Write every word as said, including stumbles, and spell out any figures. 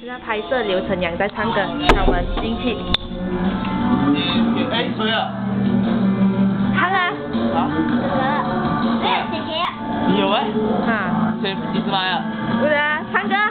现在拍摄刘晨阳在唱歌，让我们进去。 哎，谁啊？ 唱啊！ 啊？ 哥哥，哎，姐姐。 你有哎？ 啊。 谁？你是妈呀？ 不是啊，唱歌。